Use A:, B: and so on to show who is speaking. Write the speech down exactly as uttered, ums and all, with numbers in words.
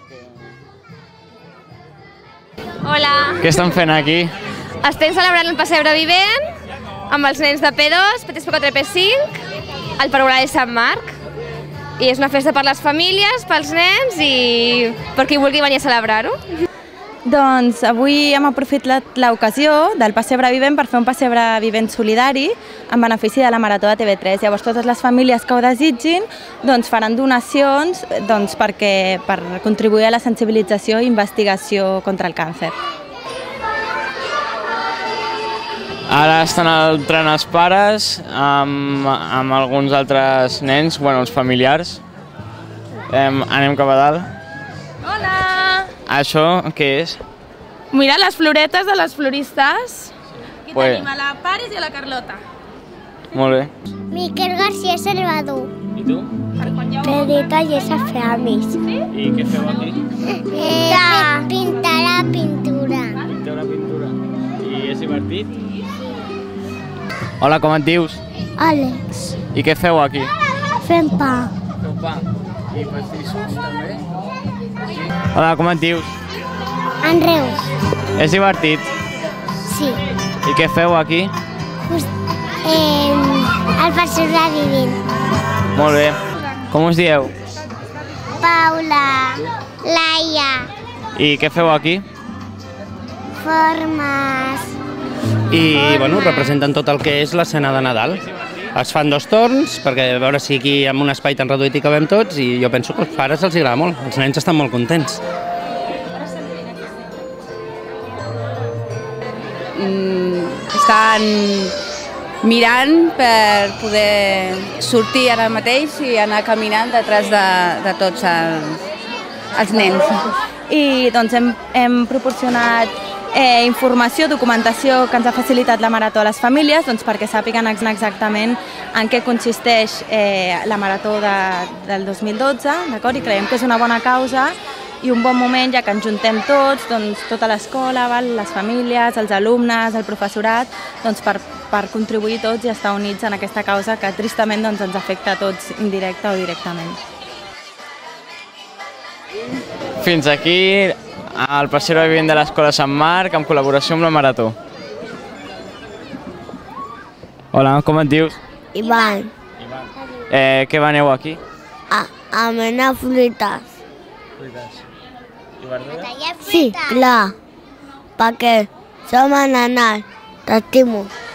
A: Hola.
B: Què estan fent aquí?
A: Estem celebrant el Pessebre Vivent amb els nens de P dos, P tres, P quatre i P cinc, al Parvulari de Sant Marc. I és una festa per les famílies, pels nens i per qui vulgui venir a celebrar-ho.
C: Doncs avui hem aprofitat l'ocasió del Pessebre Vivent per fer un Pessebre Vivent solidari en benefici de la Marató de T V tres. Llavors totes les famílies que ho desitgin doncs, faran donacions doncs, perquè, per contribuir a la sensibilització i investigació contra el càncer.
B: Ara estan entrant els pares amb, amb alguns altres nens, bueno, els familiars. Em, anem cap a dalt.
D: Hola!
B: Això què és?
D: Mira les floretes de les floristes. Aquí
B: Pues...
D: tenim a la Paris i a la Carlota.
B: Molt bé.
E: Miquel García Salvador.
B: I tu?
E: Pedrita Llesa Feamis.
D: Sí?
B: I què feu aquí?
E: Pintar. Pintar la pintura.
B: Pinteu la pintura. I és divertit? Hola, com et dius?
E: Àlex.
B: I què feu aquí?
E: Fem pa.
B: Feu pa. I pastissos també? Hola, com et dius?
E: Andreus.
B: És divertit?
E: Sí.
B: I què feu aquí?
E: Just, eh, el Pessebre Vivent.
B: Molt bé. Com us dieu?
E: Paula. Laia.
B: I què feu aquí?
E: Formes.
F: I bueno, representen tot el que és l'escena de Nadal. Es fan dos torns, perquè a veure si aquí amb un espai tan reduït hi cabem tots, i jo penso que als pares els agrada molt, els nens estan molt contents.
C: Mm, estan mirant per poder sortir ara mateix i anar caminant detrás de, de tots els, els nens. I doncs hem, hem proporcionat Eh, informació, documentació que ens ha facilitat la Marató a les famílies doncs, perquè sàpiguen exactament en què consisteix eh, la Marató de, del dos mil dotze, d'acord? I creiem que és una bona causa i un bon moment, ja que ens juntem tots, doncs, tota l'escola, les famílies, els alumnes, el professorat, doncs, per, per contribuir tots i estar units en aquesta causa que tristament doncs, ens afecta a tots indirecta o directament.
B: Fins aquí el Pessebre Vivent de l'Escola Sant Marc en col·laboració amb la Marató. Hola, com et dius?
E: Ivan.
B: Eh, què veneu aquí?
E: A, a menar fruites.
B: Fruites. I verdures?
E: Sí, clar. Perquè som a Nadal. T'estimo.